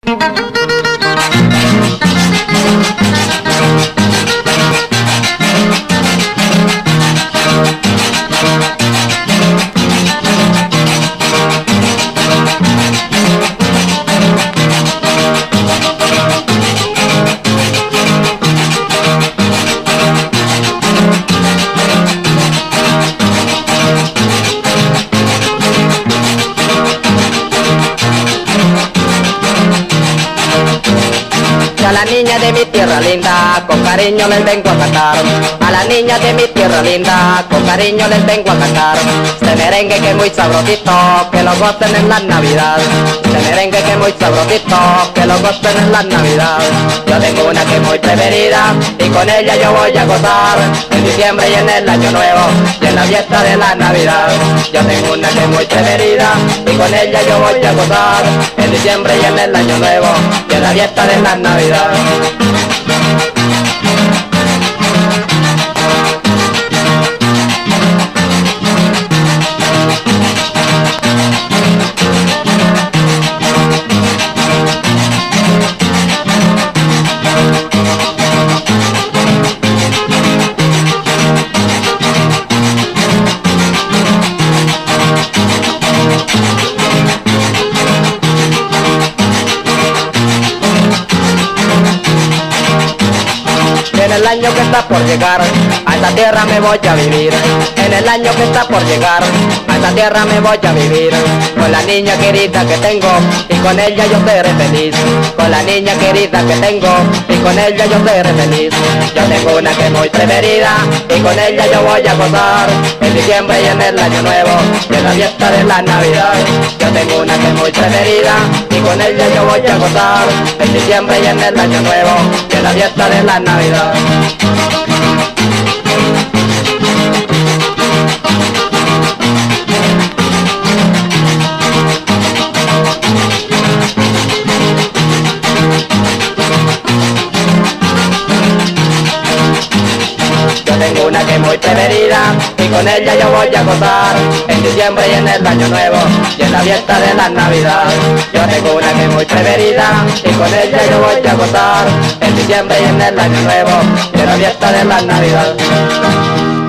A la niña de mi tierra linda, con cariño les vengo a cantar. A la niña de mi tierra linda, con cariño les vengo a cantar. Este merengue que es muy sabrosito, que lo gocen en la Navidad. Este merengue que es muy sabrosito, que lo gocen en la Navidad. Yo tengo una que es muy preferida, y con ella yo voy a gozar. En diciembre y en el año nuevo, y en la fiesta de la Navidad. Yo tengo una que es muy preferida, y con ella yo voy a gozar. En diciembre y en el año nuevo, y en la fiesta de la Navidad. En el año que está por llegar, a esta tierra me voy a vivir. En el año que está por llegar, a esta tierra me voy a vivir. Con la niña querida que tengo, y con ella yo seré feliz. Con la niña querida que tengo, y con ella yo seré feliz. Yo tengo una que es muy preferida, y con ella yo voy a gozar. En diciembre y en el año nuevo, y en la fiesta de la Navidad. Yo tengo una que es muy preferida, y con ella yo voy a gozar. En diciembre y en el año nuevo, y en la fiesta de la Navidad. Yo tengo una que es muy preferida, y con ella yo voy a gozar. En diciembre y en el año nuevo, y en la fiesta de la Navidad. Yo tengo una que es muy preferida, y con ella yo voy a gozar. En diciembre y en el año nuevo, y en la fiesta de la Navidad.